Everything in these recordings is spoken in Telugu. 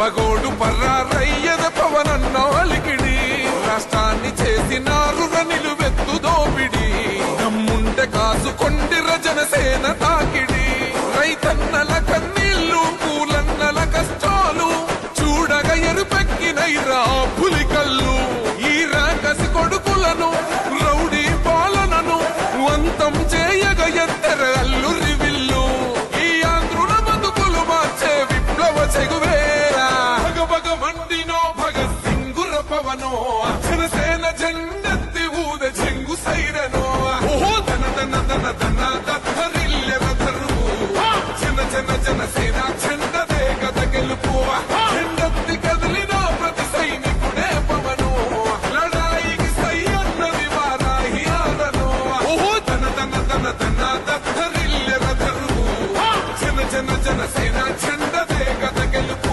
పగోడు పర్రారయ్యద పవనన్నాలికిడి రాష్ట్రాన్ని చేసినారు నిలువెత్తు దోపిడి దమ్ముంటే కాసుకొండిర జనసేన తాకిడి రైతన్నల కన్నీళ్లు పూలన్నల కష్టాలు చూడగా ఎరుపెక్కినైరా పులికల్లు ఈ రాకసి కొడుకులను రౌడీ పాలనను వంతం చేయగ ఎత్తర అల్లురి విల్లు ఈ ఆంధ్రుల బతుకులు మార్చే విప్లవ చెగువేరా భగభగ మండినో భగత్ సింగుర పవనో జనసేన జెండెత్తి ఊద చెంగు సైరనో ఓహో ధన ధన ధన ధన దత్తరిల్లెర ధరువు జన జన జనసేన చెండదే గద గెలుపు చెండెత్తి కదిలిన ప్రతి సైనికుడే పవను లడాయికి సై అన్నది వారాహి ఆదనో ఓహో ధన ధన ధన ధన దత్తరిల్లెర ధరువు జన జన జనసేన చెండదే గద గెలుపు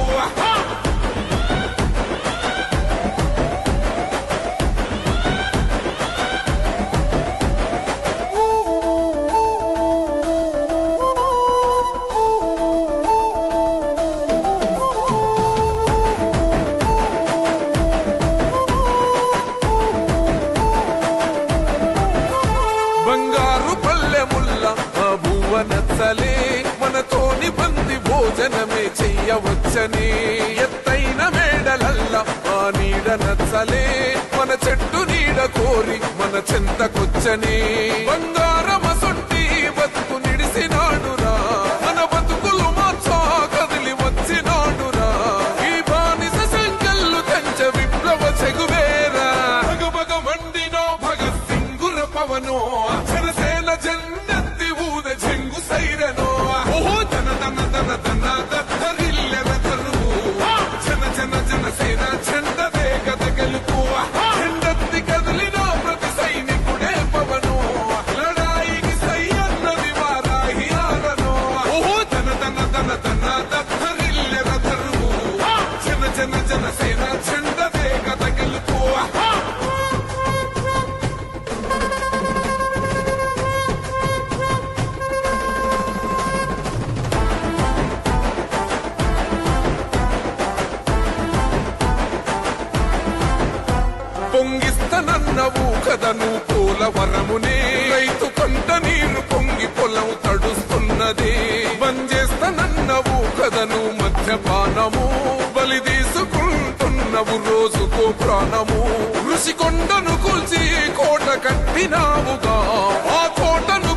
బంగారు పల్లెముల్ల భూవ నచ్చలే మనతోని బంది భోజనమే చెయ్యవచ్చని ఎత్తైన మేడలల్ల ఆ నీడ నచ్చలే మన చెట్టు నీడ కోరి మన చెంతకొచ్చని బంగారమసొంటి బతుకు నిడిసినాడురా మన బతుకులు మార్చా కదిలి వచ్చినాడురా ఈ బానిస సంఖ్యలు కంచె విప్లవ చెగువేరా భగభగ మండినో భగత్ సింగుర పవనో జనసేన జెండెత్తి ఊద చెంగు సైరనో ఓహో ధన ధన ధన ధన దత్తరిల్లెర ధరువు జన జన జనసేన చెండదే గద గెలుపు చెండెత్తి కదిలిన ప్రతి సైనికుడే పవను లడాయికి సై అన్నది వారాహి ఆదనో ఓహో ధన ధన ధన ధన దత్తరిల్లెర ధరువు జన జన జనసేన చెండదే గద గెలుపు పొంగిస్తనన్నవు కదను పోలవరమునే రైతు కొంట నీరు పొంగి పొలం తడుస్తున్నది బంజేస్తనన్నవు కదను మద్యపానము బలి తీసుకుంటున్నవు రోజుకో ప్రాణము ఋషి కొండను కూల్చి కోట కట్టినావుగా ఆ కోటను